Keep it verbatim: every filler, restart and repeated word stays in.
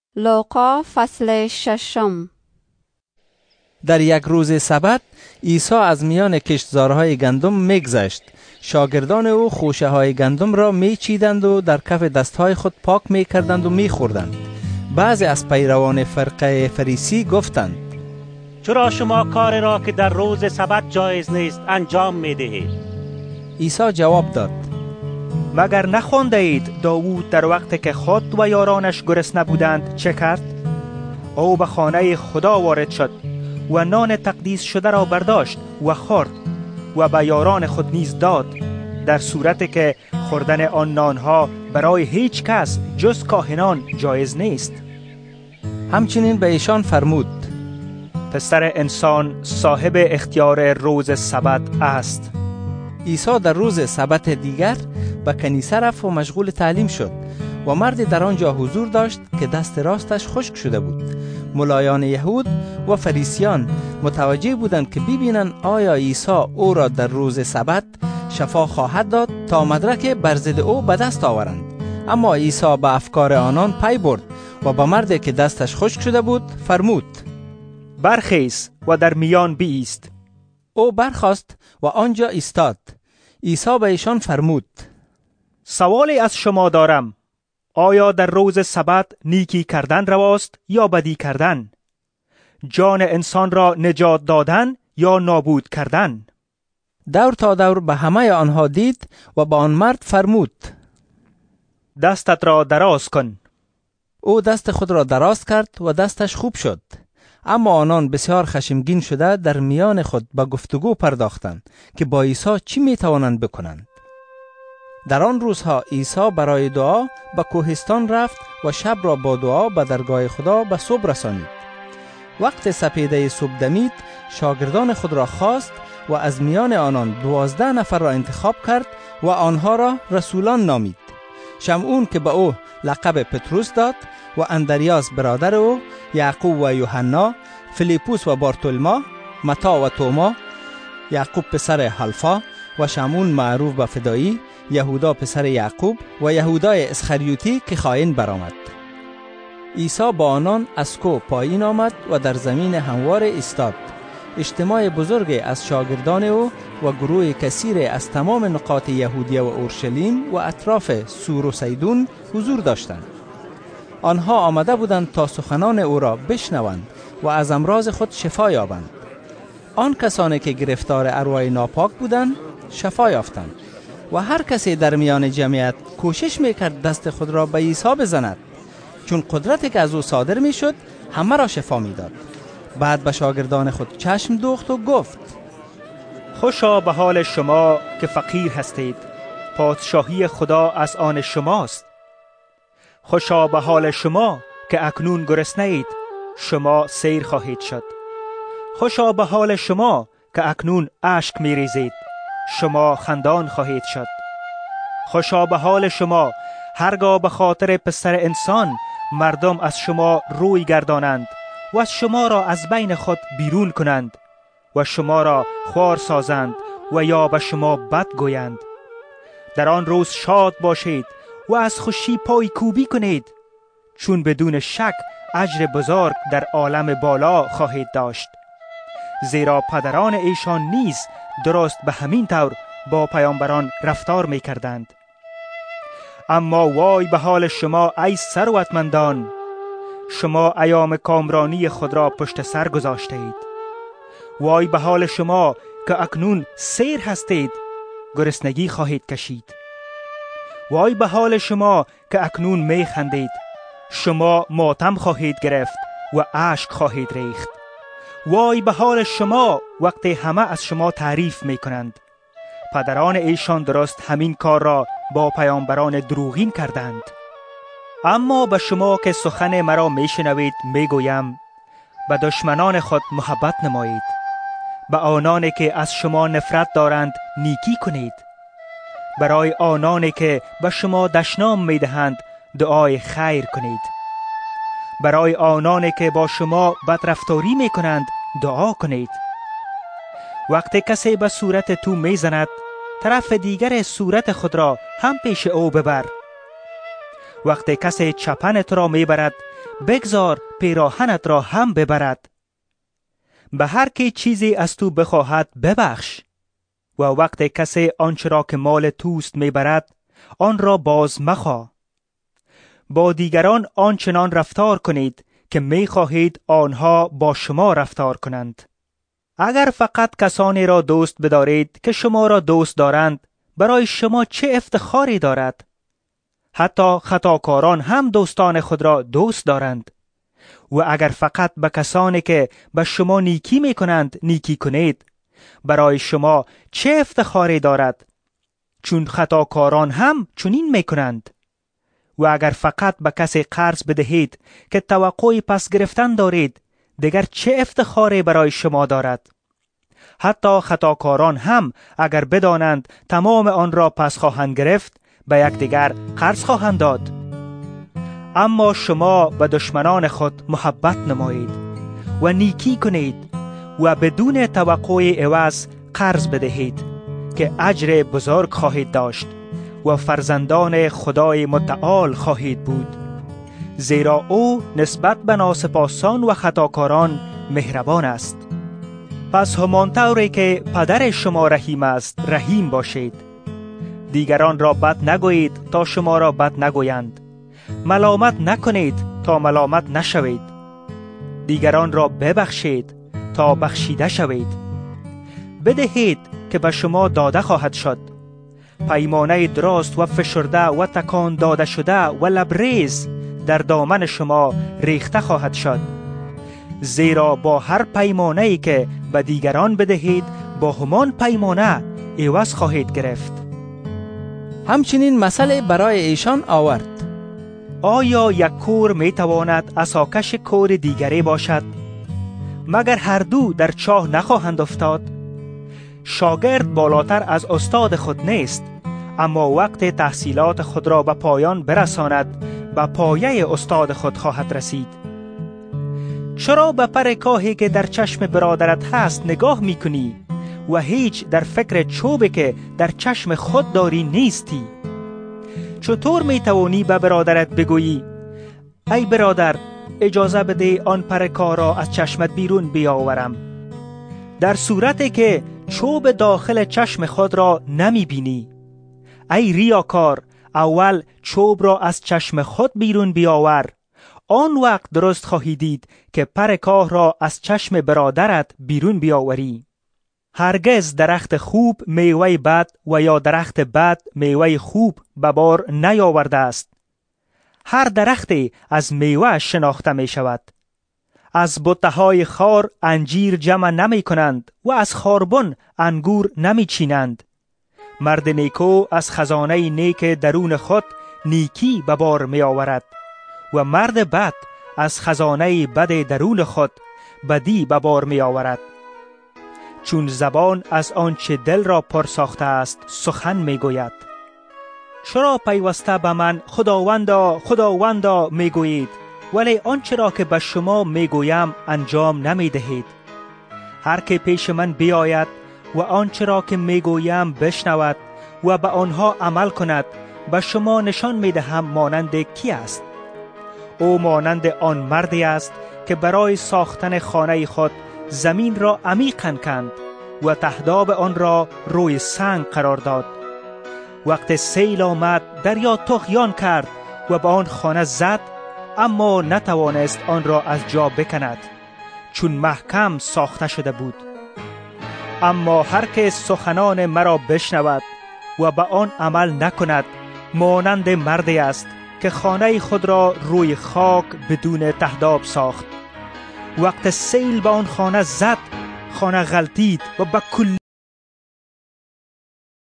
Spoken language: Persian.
لوقا فصل ششم. در یک روز سبت عیسی از میان کشتزارهای گندم میگذشت. شاگردان او خوشه های گندم را میچیدند و در کف دستهای خود پاک میکردند و میخوردند. بعضی از پیروان فرقه فریسی گفتند: چرا شما کار را که در روز سبت جایز نیست انجام میدهید؟ عیسی جواب داد: مگر نخوانده اید داوود در وقتی که خود و یارانش گرسنه بودند چه کرد؟ او به خانه خدا وارد شد و نان تقدیس شده را برداشت و خورد و به یاران خود نیز داد، در صورتی که خوردن آن نانها برای هیچ کس جز کاهنان جایز نیست. همچنین به ایشان فرمود: پسر انسان صاحب اختیار روز سبت است. عیسی در روز سبت دیگر به کنیسه رفت و مشغول تعلیم شد و مردی در آنجا حضور داشت که دست راستش خشک شده بود. ملایان یهود و فریسیان متوجه بودند که ببینند آیا عیسی او را در روز سبت شفا خواهد داد تا مدرک بر ضد او به دست آورند. اما عیسی به افکار آنان پی برد و به مردی که دستش خشک شده بود فرمود: برخیز و در میان بایست. او برخاست و آنجا ایستاد. عیسی به ایشان فرمود: سوالی از شما دارم، آیا در روز سبت نیکی کردن رواست یا بدی کردن؟ جان انسان را نجات دادن یا نابود کردن؟ دور تا دور به همه آنها دید و به آن مرد فرمود: دستت را دراز کن. او دست خود را دراز کرد و دستش خوب شد. اما آنان بسیار خشمگین شده در میان خود به گفتگو پرداختند که با عیسی چی می توانند بکنند. در آن روزها عیسی برای دعا به کوهستان رفت و شب را با دعا به درگاه خدا به صبح رسانید. وقت سپیده صبح دمید، شاگردان خود را خواست و از میان آنان دوازده نفر را انتخاب کرد و آنها را رسولان نامید: شمعون که به او لقب پتروس داد و اندریاس برادر او، یعقوب و یوحنا، فیلیپوس و بارتولما، متی و توما، یعقوب پسر حلفا و شمعون معروف به فدایی، یهودا پسر یعقوب و یهودای اسخریوتی که خائن برآمد. عیسی با آنان از کوه پایین آمد و در زمین هموار ایستاد. اجتماع بزرگی از شاگردان او و گروه کثیری از تمام نقاط یهودیه و اورشلیم و اطراف سور و سیدون حضور داشتند. آنها آمده بودند تا سخنان او را بشنوند و از امراض خود شفا یابند. آن کسانی که گرفتار ارواح ناپاک بودند شفا یافتند و هر کسی در میان جمعیت کوشش میکرد دست خود را به عیسی بزند، چون قدرتی که از او صادر میشد همه را شفا میداد. بعد به شاگردان خود چشم دوخت و گفت: خوشا به حال شما که فقیر هستید، پادشاهی خدا از آن شماست. خوشا به حال شما که اکنون گرسنه اید، شما سیر خواهید شد. خوشا به حال شما که اکنون اشک میریزید، شما خندان خواهید شد. خوشا به حال شما هرگاه به خاطر پسر انسان مردم از شما روی گردانند و از شما را از بین خود بیرون کنند و شما را خوار سازند و یا به شما بد گویند. در آن روز شاد باشید و از خوشی پای کوبی کنید، چون بدون شک اجر بزرگ در عالم بالا خواهید داشت. زیرا پدران ایشان نیز درست به همین طور با پیامبران رفتار می کردند. اما وای به حال شما ای ثروتمندان، شما ایام کامرانی خود را پشت سر گذاشته اید. وای به حال شما که اکنون سیر هستید، گرسنگی خواهید کشید. وای به حال شما که اکنون می خندید، شما ماتم خواهید گرفت و اشک خواهید ریخت. وای به حال شما وقتی همه از شما تعریف می کنند. پدران ایشان درست همین کار را با پیامبران دروغین کردند. اما به شما که سخن مرا می شنوید می گویم: به دشمنان خود محبت نمایید، به آنانی که از شما نفرت دارند نیکی کنید، برای آنانی که به شما دشنام می دهند دعای خیر کنید، برای آنانی که با شما بدرفتاری می کنند دعا کنید. وقتی کسی به صورت تو می زند، طرف دیگر صورت خود را هم پیش او ببر. وقتی کسی چپن تو را می برد، بگذار پیراهنت را هم ببرد. به هر کی چیزی از تو بخواهد ببخش، و وقت کسی آنچه را که مال توست میبرد آن را باز مخواه. با دیگران آنچنان رفتار کنید که میخواهید آنها با شما رفتار کنند. اگر فقط کسانی را دوست بدارید که شما را دوست دارند، برای شما چه افتخاری دارد؟ حتی خطاکاران هم دوستان خود را دوست دارند. و اگر فقط به کسانی که به شما نیکی میکنند نیکی کنید، برای شما چه افتخاری دارد؟ چون خطاکاران هم چنین میکنند. و اگر فقط به کسی قرض بدهید که توقع پس گرفتن دارید، دیگر چه افتخاری برای شما دارد؟ حتی خطاکاران هم اگر بدانند تمام آن را پس خواهند گرفت، به یکدیگر قرض خواهند داد. اما شما به دشمنان خود محبت نمایید و نیکی کنید و بدون توقع عوض قرض بدهید که اجر بزرگ خواهید داشت و فرزندان خدای متعال خواهید بود، زیرا او نسبت به ناسپاسان و خطاکاران مهربان است. پس همان طوری که پدر شما رحیم است رحیم باشید. دیگران را بد نگویید تا شما را بد نگویند. ملامت نکنید تا ملامت نشوید. دیگران را ببخشید تا بخشیده شوید. بدهید که به شما داده خواهد شد. پیمانه دراست و فشرده و تکان داده شده و لبریز در دامن شما ریخته خواهد شد. زیرا با هر پیمانه‌ای که به دیگران بدهید، با همان پیمانه عوض خواهید گرفت. همچنین مسئله برای ایشان آورد: آیا یک کور می تواند عصاکش کور دیگری باشد؟ مگر هر دو در چاه نخواهند افتاد؟ شاگرد بالاتر از استاد خود نیست، اما وقت تحصیلات خود را به پایان برساند به پایه استاد خود خواهد رسید. چرا به پر کاهی که در چشم برادرت هست نگاه می کنی و هیچ در فکر چوبی که در چشم خود داری نیستی؟ چطور می توانی به برادرت بگویی ای برادر اجازه بده آن پر کاه را از چشمت بیرون بیاورم، در صورتی که چوب داخل چشم خود را نمی بینی؟ ای ریاکار، اول چوب را از چشم خود بیرون بیاور، آن وقت درست خواهی دید که پر کاه را از چشم برادرت بیرون بیاوری. هرگز درخت خوب میوه بد و یا درخت بد میوه خوب به بار نیاورده است. هر درختی از میوه شناخته می شود. از بطه‌های خار انجیر جمع نمی کنند و از خاربن انگور نمی چینند. مرد نیکو از خزانه نیک درون خود نیکی به بار می آورد و مرد بد از خزانه بد درون خود بدی به بار می آورد. چون زبان از آنچه دل را پر ساخته است سخن می گوید. چرا پیوسته به من خداوندا خداوندا می گویید، ولی آنچه را که به شما می گویم انجام نمی دهید؟ هر که پیش من بیاید و آنچه را که می گویم بشنود و به آنها عمل کند، به شما نشان می دهم مانند کی است. او مانند آن مردی است که برای ساختن خانه خود زمین را عمیقاً کند و تهداب آن را روی سنگ قرار داد. وقت سیل آمد دریا طغیان کرد و به آن خانه زد، اما نتوانست آن را از جا بکند، چون محکم ساخته شده بود. اما هر که سخنان مرا بشنود و به آن عمل نکند، مانند مردی است که خانه خود را روی خاک بدون تهداب ساخت. وقت سیل به آن خانه زد، خانه غلطید و به کلی